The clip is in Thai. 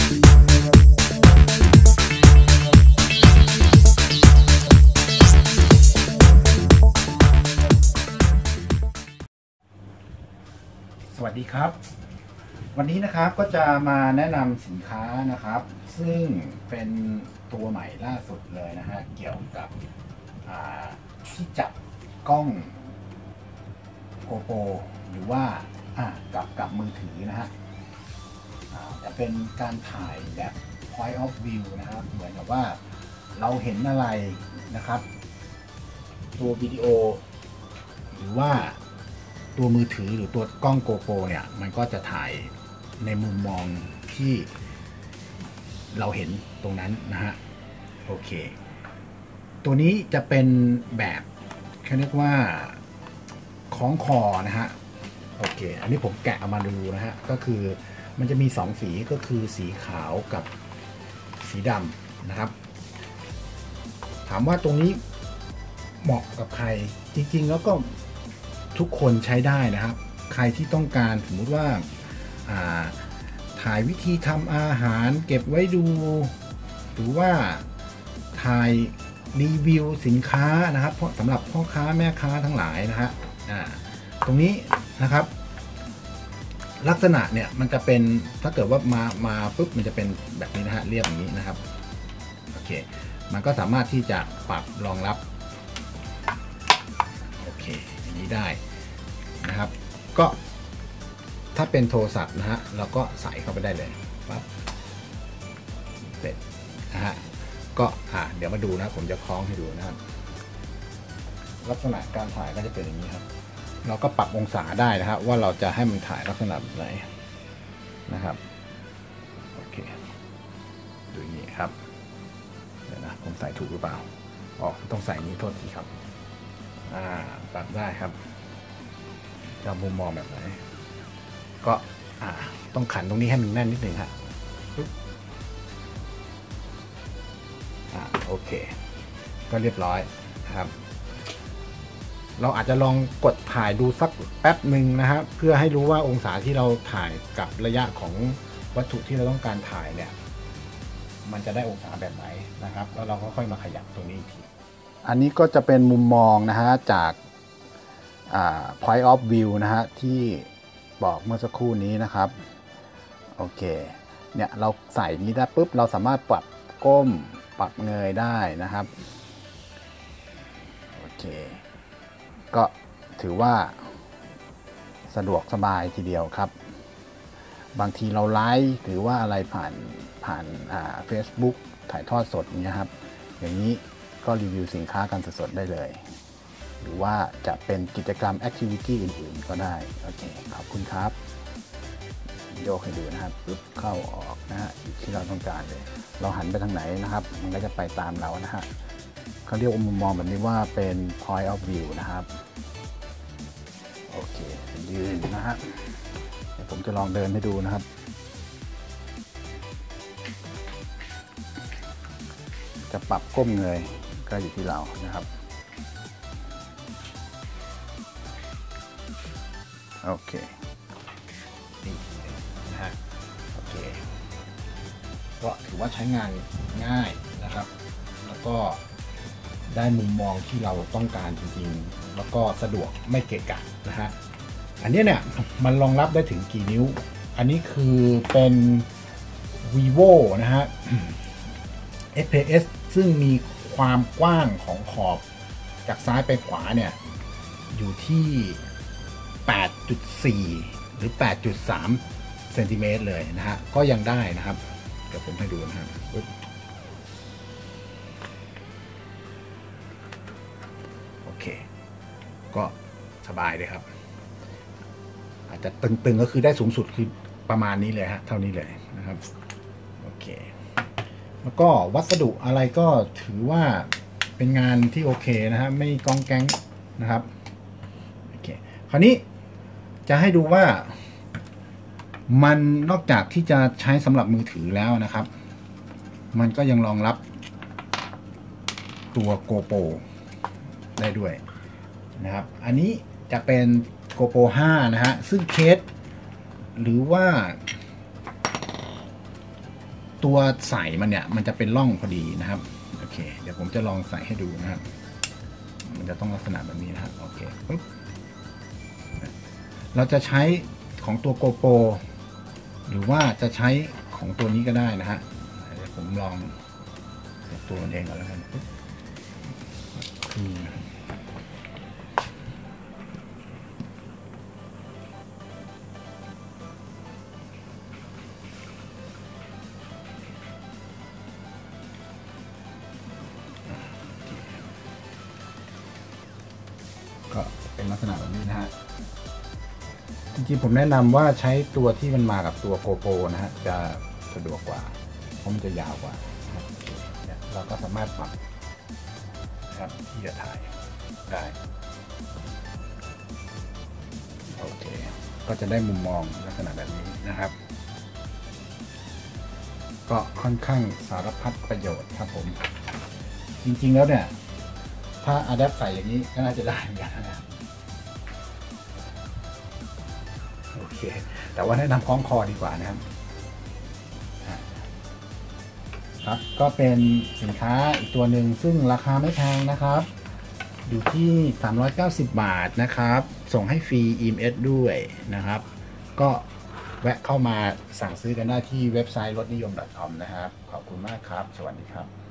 สวัสดีครับวันนี้นะครับก็จะมาแนะนำสินค้านะครับซึ่งเป็นตัวใหม่ล่าสุดเลยนะฮะเกี่ยวกับที่จับกล้องโกโปรหรือว่ากับมือถือนะฮะจะเป็นการถ่ายแบบ point of view นะครับเหมือนกับว่าเราเห็นอะไรนะครับตัววิดีโอหรือว่าตัวมือถือหรือตัวกล้องโกโปรเนี่ยมันก็จะถ่ายในมุมมองที่เราเห็นตรงนั้นนะฮะโอเคตัวนี้จะเป็นแบบเขาเรียกว่าคล้องคอนะฮะโอเคอันนี้ผมแกะออกมาดูนะฮะก็คือมันจะมี2สีก็คือสีขาวกับสีดำนะครับถามว่าตรงนี้เหมาะกับใครจริงๆแล้วก็ทุกคนใช้ได้นะครับใครที่ต้องการสมมติว่าถ่ายวิธีทำอาหารเก็บไว้ดูหรือว่าถ่ายรีวิวสินค้านะครับเพราะสำหรับพ่อค้าแม่ค้าทั้งหลายนะฮะตรงนี้นะครับลักษณะเนี่ยมันจะเป็นถ้าเกิดว่ามาปุ๊บมันจะเป็นแบบนี้นะฮะเรียบอย่างนี้นะครับโอเคมันก็สามารถที่จะปรับรองรับโอเคอย่างนี้ได้นะครับก็ถ้าเป็นโทรศัพท์นะฮะเราก็ใส่เข้าไปได้เลยปั๊บเสร็จนะฮะก็เดี๋ยวมาดูนะผมจะคล้องให้ดูนะครับลักษณะการถ่ายก็จะเป็นอย่างนี้ครับเราก็ปรับองศาได้นะครับว่าเราจะให้มันถ่ายลักษณะแบบไหนนะครับโอเคดูอย่างนี้ครับเดี๋ยวนะผมใส่ถูกหรือเปล่าต้องใส่นี้โทษทีครับปรับได้ครับจะมุมมองแบบไหนก็ต้องขันตรงนี้ให้มันแน่นนิดนึงฮะโอเคก็เรียบร้อยครับเราอาจจะลองกดถ่ายดูสักแป๊บหนึ่งนะครับเพื่อให้รู้ว่าองศาที่เราถ่ายกับระยะของวัตถุที่เราต้องการถ่ายเนี่ยมันจะได้องศาแบบไหนนะครับแล้วเราก็ค่อยมาขยับตรงนี้อีกทีอันนี้ก็จะเป็นมุมมองนะฮะจากpoint of view นะฮะที่บอกเมื่อสักครู่นี้นะครับโอเคเนี่ยเราใส่นี้ได้ปุ๊บเราสามารถปรับก้มปรับเงยได้นะครับโอเคก็ถือว่าสะดวกสบายทีเดียวครับบางทีเราไลฟ์หรือว่าอะไรผ่านFacebook ถ่ายทอดสดเนี้ยครับอย่างนี้ก็รีวิวสินค้ากันสดๆได้เลยหรือว่าจะเป็นกิจกรรม activity อื่นๆก็ได้โอเคขอบคุณครับโยกให้ดูนะครับปึ๊บเข้าออกนะฮะที่เราต้องการเลยเราหันไปทางไหนนะครับมันก็จะไปตามเรานะฮะเขาเรียกว่ามุมมองแบบนี้ว่าเป็น point of view นะครับโอเคยืนนะฮะเดี๋ยวผมจะลองเดินให้ดูนะครับจะปรับก้มเงยก็อยู่ที่เรานะครับโอเคนี่นะฮะโอเคก็ถือว่าใช้งานง่ายนะครับแล้วก็ได้มุมมองที่เราต้องการจริงๆแล้วก็สะดวกไม่เกะกะนะฮะอันนี้เนี่ยมันรองรับได้ถึงกี่นิ้วอันนี้คือเป็น vivo นะฮะ fps ซึ่งมีความกว้างของขอบจากซ้ายไปขวาเนี่ยอยู่ที่ 8.4 หรือ 8.3 เซนติเมตรเลยนะฮะก็ยังได้นะครับเดี๋ยวผมให้ดูนะครับโอเคก็สบายเลยครับอาจจะตึงๆก็คือได้สูงสุดคือประมาณนี้เลยฮะเท่านี้เลยนะครับโอเคแล้วก็วัสดุอะไรก็ถือว่าเป็นงานที่โอเคนะฮะไม่ก้องแก๊งนะครับโอเคคราวนี้จะให้ดูว่ามันนอกจากที่จะใช้สำหรับมือถือแล้วนะครับมันก็ยังรองรับตัวโกโปรได้ด้วยนะครับอันนี้จะเป็นโกโปร5นะฮะซึ่งเคสหรือว่าตัวใส่มันเนี่ยมันจะเป็นร่องพอดีนะครับโอเคเดี๋ยวผมจะลองใส่ให้ดูนะครับมันจะต้องลักษณะแบบนี้นะครับโอเคปุ๊บเราจะใช้ของตัวโกโปรหรือว่าจะใช้ของตัวนี้ก็ได้นะฮะเดี๋ยวผมลองตัวมันเองก่อนแล้วกันปุ๊บก็เป็นลักษณะแบบนี้นะฮะจริงๆผมแนะนำว่าใช้ตัวที่มันมากับตัวโกโปรนะฮะจะสะดวกกว่าเพราะมันจะยาวกว่าเนี่ยเราก็สามารถปรับนะครับที่จะถ่ายได้โอเคก็จะได้มุมมองลักษณะแบบนี้นะครับก็ค่อนข้างสารพัดประโยชน์ครับผมจริงๆแล้วเนี่ยถ้าอะแดปใส่อย่างนี้ก็น่าจะได้เหมือนกันนะโอเคแต่ว่าแนะนำคล้องคอดีกว่านะครับครับก็เป็นสินค้าอีกตัวหนึ่งซึ่งราคาไม่แพงนะครับอยู่ที่390 บาทนะครับส่งให้ฟรี EMS ด้วยนะครับก็แวะเข้ามาสั่งซื้อกันได้ที่เว็บไซต์รถนิยม .com นะครับขอบคุณมากครับสวัสดีครับ